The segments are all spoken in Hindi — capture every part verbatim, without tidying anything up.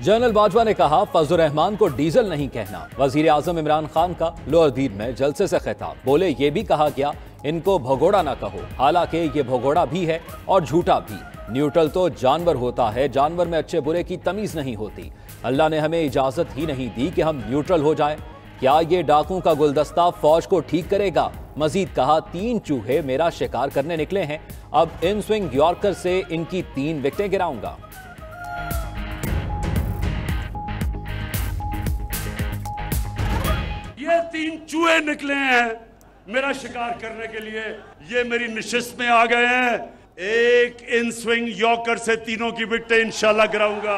जनरल बाजवा ने कहा, फजल रहमान को डीजल नहीं कहना। वजीर आजम इमरान खान का लोअर दीन में जलसे से खिताब। बोले, ये भी कहा गया इनको भगोड़ा ना कहो, हालांकि ये भगोड़ा भी है और झूठा भी। न्यूट्रल तो जानवर होता है, जानवर में अच्छे बुरे की तमीज नहीं होती। अल्लाह ने हमें इजाजत ही नहीं दी कि हम न्यूट्रल हो जाए। क्या ये डाकू का गुलदस्ता फौज को ठीक करेगा? मजीद कहा, तीन चूहे मेरा शिकार करने निकले हैं, अब इन स्विंग यॉर्कर से इनकी तीन विकेटें गिराऊंगा। ये तीन चूहे निकले हैं मेरा शिकार करने के लिए, ये मेरी नशिस्त में आ गए हैं। एक इन स्विंग यॉर्कर से तीनों की विकेटें इंशाल्लाह गिराऊंगा।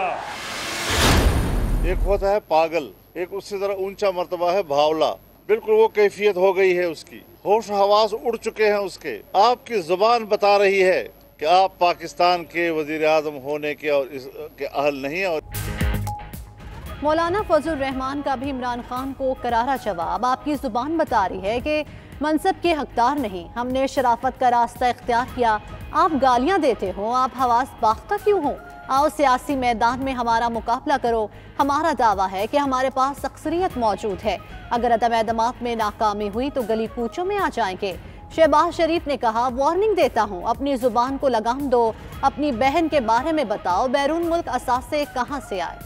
एक होता है पागल, एक उससे जरा ऊंचा मर्तबा है भावला। बिल्कुल वो कैफियत हो गई है उसकी, होश हवास उड़ चुके हैं उसके। आपकी जुबान बता रही है कि आप पाकिस्तान के वजीर आजम होने के और इसके अहल नहीं है। और मौलाना फजल रहमान का भी इमरान खान को करारा जवाब। आपकी जुबान बता रही है कि मनसब के हकदार नहीं, हमने शराफत का रास्ता इख्तियार किया। आप गालियां देते हो, आप हवास बाख्ता क्यों हो? आओ सियासी मैदान में हमारा मुकाबला करो। हमारा दावा है कि हमारे पास अक्सरियत मौजूद है। अगर अदम एतमाद में नाकामी हुई तो गली कूचों में आ जाएंगे। शहबाज शरीफ ने कहा, वार्निंग देता हूँ, अपनी जुबान को लगाम दो। अपनी बहन के बारे में बताओ, बैरून मुल्क असासे कहाँ से आए?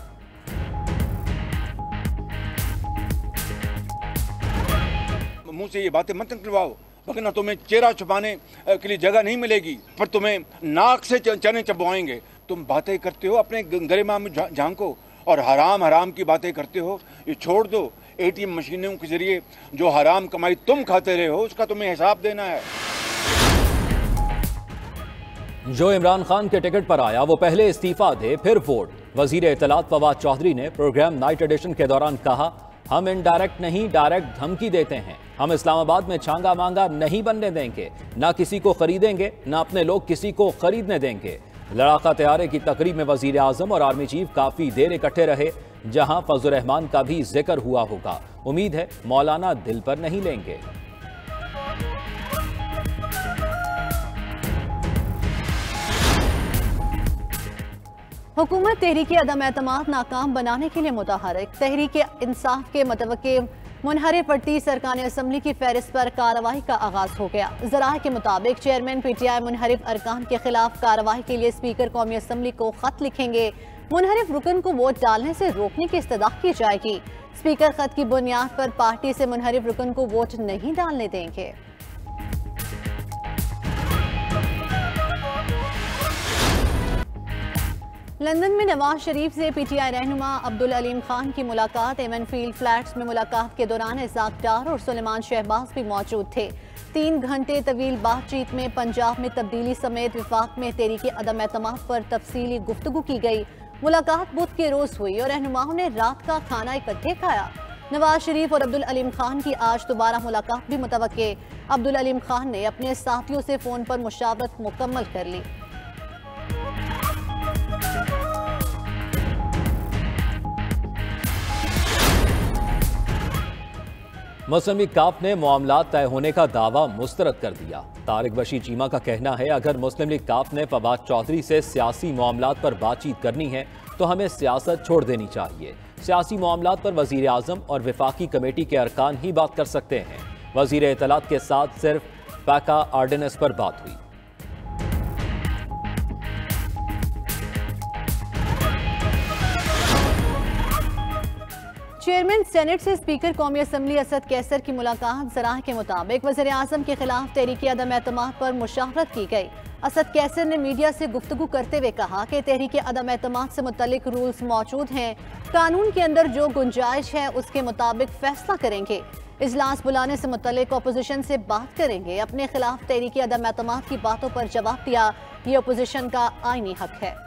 मुंह से ये बातें मत निकलवाओ, वरना तुम्हें चेहरा छुपाने के लिए जगह नहीं मिलेगी, पर तुम्हें नाक से चने चबवाएंगे। तुम बातें करते हो, अपने गरिमा में झांको, और हराम हराम की बातें करते हो, ये छोड़ दो। एटीएम मशीनों के जरिए जो हराम कमाई तुम खाते रहे हो, उसका तुम्हें हिसाब देना है। जो इमरान खान के टिकट पर आया वो पहले इस्तीफा दे फिर वोट। वजीर इत्तलात फवाद चौधरी ने प्रोग्राम नाइट एडिशन के दौरान कहा, हम इनडायरेक्ट नहीं डायरेक्ट धमकी देते हैं। हम इस्लामाबाद में छांगा मांगा नहीं बनने देंगे, ना किसी को खरीदेंगे, ना अपने लोग किसी को खरीदने देंगे। लड़ाका तैयारे की तकरीब में वजीर आजम और आर्मी चीफ काफी देर इकट्ठे रहे, जहां फजल रहमान का भी जिक्र हुआ होगा। उम्मीद है मौलाना दिल पर नहीं लेंगे। हुकूमत तहरीक अदम एतमाद नाकाम बनाने के लिए मुतहरिक। तहरीक इंसाफ के मतवक्के मुनहरिफ पट्टी सरकानी असम्बली की फहरिस्त पर कार्रवाई का आगाज हो गया। ज़राए के मुताबिक चेयरमैन पी टी आई मुनहरिफ अरकान के खिलाफ कार्रवाई के लिए स्पीकर कौमी असम्बली को खत लिखेंगे। मुनहरिफ रुकन को वोट डालने से रोकने की इस्तदा की जाएगी। स्पीकर खत की बुनियाद पर पार्टी से मुनहरिफ रुकन को वोट नहीं डालने देंगे। लंदन में नवाज शरीफ से पीटीआई रहनुमा अब्दुल अलीम खान की मुलाकात। एमन फील्ड फ्लैट्स में मुलाकात के दौरान इसाक डार और सुलेमान शहबाज भी मौजूद थे। तीन घंटे तवील बातचीत में पंजाब में तब्दीली समेत विफाक में तहरीक अदम एतमाद पर तफसीली गुफ्तगू की गई। मुलाकात बुध के रोज हुई और रहनुमाओं ने रात का खाना इकट्ठे खाया। नवाज शरीफ और अब्दुल अलीम खान की आज दोबारा मुलाकात भी मुतवक्के। अब्दुल अलीम खान ने अपने साथियों से फोन पर मुशावरत मुकम्मल कर ली। मुस्लिम लीग काफ ने मामला तय होने का दावा मुस्तरद कर दिया। तारिक बशीर चीमा का कहना है, अगर मुस्लिम लीग काफ ने फवाद चौधरी से सियासी मामलात पर बातचीत करनी है तो हमें सियासत छोड़ देनी चाहिए। सियासी मामलात पर वजीर आजम और विफाकी कमेटी के अरकान ही बात कर सकते हैं। वजीर इत्तलात के साथ सिर्फ पैका आर्डिनेंस पर बात हुई। चेयरमैन सेनेट से स्पीकर कौमी असम्बली असद कैसर की मुलाकात। ज़राए के मुताबिक वज़ीर आज़म के खिलाफ तहरीक अदम एतमाद पर मुशावरत की गई। असद कैसर ने मीडिया से गुफ्तगू करते हुए कहा कि तहरीक अदम एतमाद से मुतल्लिक रूल्स मौजूद हैं, कानून के अंदर जो गुंजाइश है उसके मुताबिक फैसला करेंगे। इजलास बुलाने से मुतल्लिक अपोजिशन से बात करेंगे। अपने खिलाफ तहरीक अदम एतमाद की बातों पर जवाब दिया, ये अपोजिशन का आईनी हक है।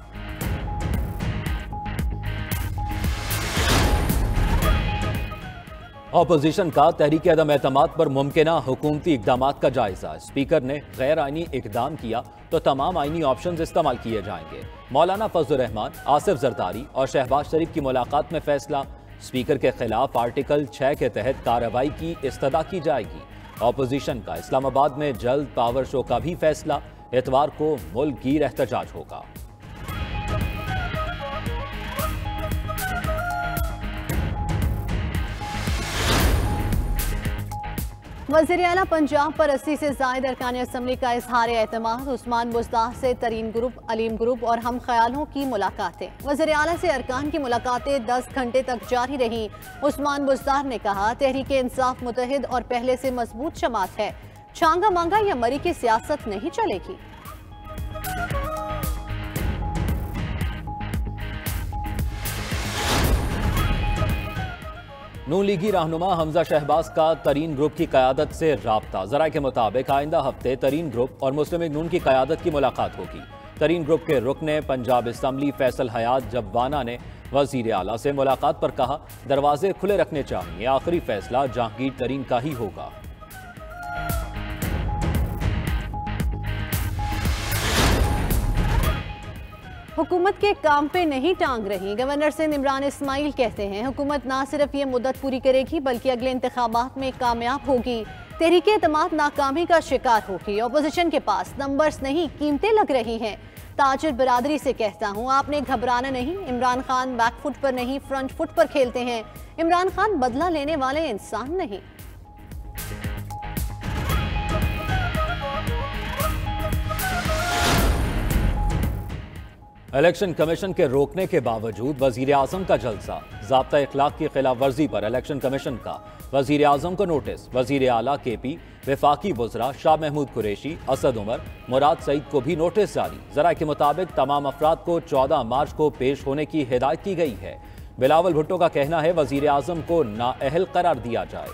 अपोजिशन का तहरीक अदम एतमाद पर मुमकिना हुकूमती इकदाम का जायजा। स्पीकर ने गैर आइनी इकदाम किया तो तमाम आइनी ऑप्शन इस्तेमाल किए जाएंगे। मौलाना फजल रहमान, आसिफ जरदारी और शहबाज शरीफ की मुलाकात में फैसला। स्पीकर के खिलाफ आर्टिकल छह के तहत कार्रवाई की इस्तदा की जाएगी। अपोजिशन का इस्लामाबाद में जल्द पावर शो का भी फैसला। इतवार को मुल्क गिर एहतजाज होगा। वज़ीर आला पंजाब पर अस्सी से ज़ायद अरकान असम्बली का इज़हार एतमाद। उस्मान बुज़दार से तरीन ग्रुप, अलीम ग्रुप और हम ख्यालों की मुलाकातें। वज़ीर आला से अरकान की मुलाकातें दस घंटे तक जारी रही। उस्मान बुज़दार ने कहा, तहरीक इंसाफ मुतहिद और पहले से मजबूत जमात है, छांगा मांगा या मरी की सियासत नहीं चलेगी। नून लीगी रहनुमा हमजा शहबाज का तरीन ग्रुप की क़यादत से राब्ता। ज़राए के मुताबिक आइंदा हफ्ते तरीन ग्रुप और मुस्लिम लीग नून की क़यादत की मुलाकात होगी। तरीन ग्रुप के रुकने पंजाब असम्बली फैसल हयात जब्बाना ने वज़ीर आला से मुलाकात पर कहा, दरवाजे खुले रखने चाहिए, आखिरी फैसला जहांगीर तरीन का ही होगा। हुकूमत के काम पे नहीं टांग रही। गवर्नर सिंध इमरान इस्माइल कहते हैं, हुकूमत ना सिर्फ ये मुद्दत पूरी करेगी बल्कि अगले इंतखाबात में कामयाब होगी। तहरीक एतमाद नाकामी का शिकार होगी। अपोजिशन के पास नंबर्स नहीं, कीमतें लग रही हैं। ताजिर बरादरी से कहता हूँ, आपने घबराना नहीं। इमरान खान बैक फुट पर नहीं, फ्रंट फुट पर खेलते हैं। इमरान खान बदला लेने वाले इंसान नहीं। इलेक्शन कमीशन के रोकने के बावजूद वजीर आजम का जलसा। ज़ाब्ता इखलाक की खिलाफ वर्जी पर इलेक्शन कमीशन का वजीर आजम को नोटिस। वजीर आला के पी, वफाकी वज़रा शाह महमूद कुरैशी, असद उमर, मुराद सईद को भी नोटिस जारी। ज़राए के मुताबिक तमाम अफराद को चौदह मार्च को पेश होने की हिदायत की गई है। बिलावल भुट्टो का कहना है, वजीर आजम को नाअहल करार दिया जाए।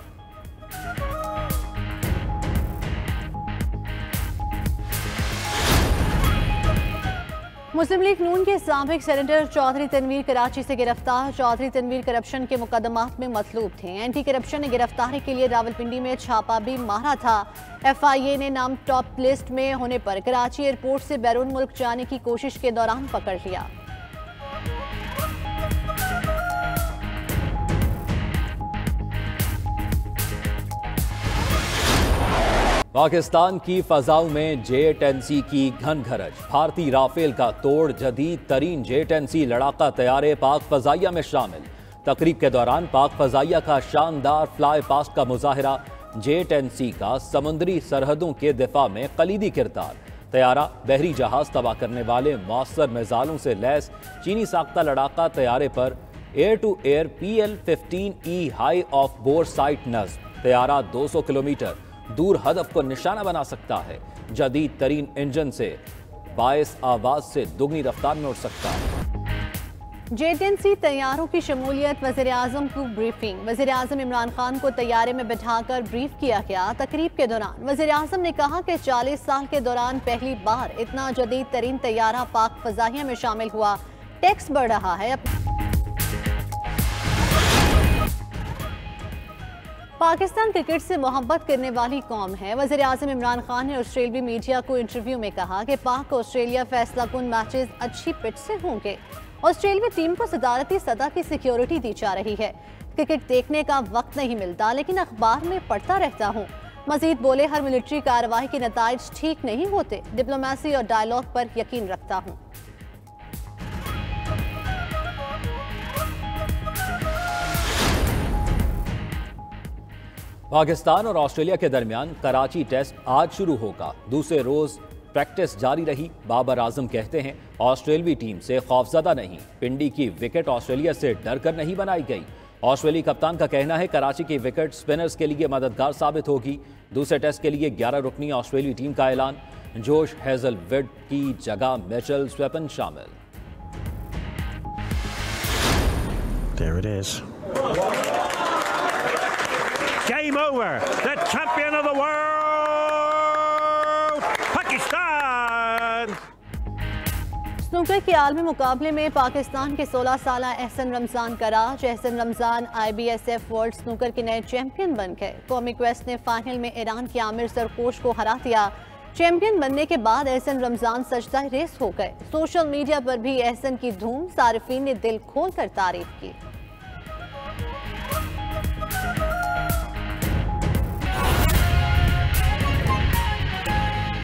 मुस्लिम लीग नून के साबिक सेनेटर चौधरी तनवीर कराची से गिरफ्तार। चौधरी तनवीर करप्शन के मुकदमात में मतलूब थे। एंटी करप्शन ने गिरफ्तारी के लिए रावलपिंडी में छापा भी मारा था। एफ आई ए ने नाम टॉप लिस्ट में होने पर कराची एयरपोर्ट से बैरून मुल्क जाने की कोशिश के दौरान पकड़ लिया। पाकिस्तान की फजाओं में जेट एन सी की घन घरज। भारतीय राफेल का तोड़ जदीद तरीन जेट एन सी लड़ाका तैयारे पाक फजाइया में शामिल। तकरीब के दौरान पाक फजाइया का शानदार फ्लाई पास्ट का मुजाहरा। जेट एन सी का समुद्री सरहदों के दिफा में कलीदी किरदार। तैयारा बहरी जहाज तबाह करने वाले मौसर मिसाइलों से लैस चीनी साख्ता लड़ाका तैयारे पर air to air P L fifteen E high off boresight नस्ब। तैयारा दो सौ किलोमीटर दूर हदफ को निशाना बना सकता है। जदीद तरीन इंजन से बाईस आवाज से दुगनी रफ्तार में उड़ सकता है। जेट एन सी तैयारों की शमूलियत। वज़ीर आज़म को ब्रीफिंग। वज़ीर आज़म इमरान खान को तैयारे में बिठाकर ब्रीफ किया गया। तकरीब के दौरान वज़ीर आज़म ने कहा कि चालीस साल के दौरान पहली बार इतना जदीद तरीन तैयारा पाक फजाइया में शामिल हुआ। टैक्स बढ़ रहा है। पाकिस्तान क्रिकेट से मोहब्बत करने वाली कौम है। वज़ीर आज़म इमरान खान ने ऑस्ट्रेलियाई मीडिया को इंटरव्यू में कहा कि पाक ऑस्ट्रेलिया फैसला कुन मैचेस अच्छी पिच से होंगे। ऑस्ट्रेलियाई टीम को सदारती सतह की सिक्योरिटी दी जा रही है। क्रिकेट देखने का वक्त नहीं मिलता, लेकिन अखबार में पढ़ता रहता हूँ। मजीद बोले, हर मिलिट्री कार्रवाई के नताइज ठीक नहीं होते। डिप्लोमेसी और डायलॉग पर यकीन रखता हूँ। पाकिस्तान और ऑस्ट्रेलिया के दरमियान कराची टेस्ट आज शुरू होगा। दूसरे रोज प्रैक्टिस जारी रही। बाबर आजम कहते हैं, ऑस्ट्रेलवी टीम से खौफजदा नहीं। पिंडी की विकेट ऑस्ट्रेलिया से डर कर नहीं बनाई गई। ऑस्ट्रेलियाई कप्तान का कहना है, कराची की विकेट स्पिनर्स के लिए मददगार साबित होगी। दूसरे टेस्ट के लिए ग्यारह रुकनी ऑस्ट्रेलियाई टीम का ऐलान। जोश हेजलवुड की जगह मिचेल स्वेपन शामिल। There it is. Game over. The champion of the world, Pakistan. Snooker के आलमी मुकाबले में पाकिस्तान के सोलह साला एहसन रमजान का राज। Ahsan Ramzan I B S F world snooker के नए चैंपियन बन गए। कौमी क्वेस्ट ने फाइनल में ईरान के आमिर सरकोश को हरा दिया। चैंपियन बनने के बाद एहसन रमजान सजदा रेस हो गए। सोशल मीडिया पर भी एहसन की धूम। सारिफीन ने दिल खोल कर तारीफ की।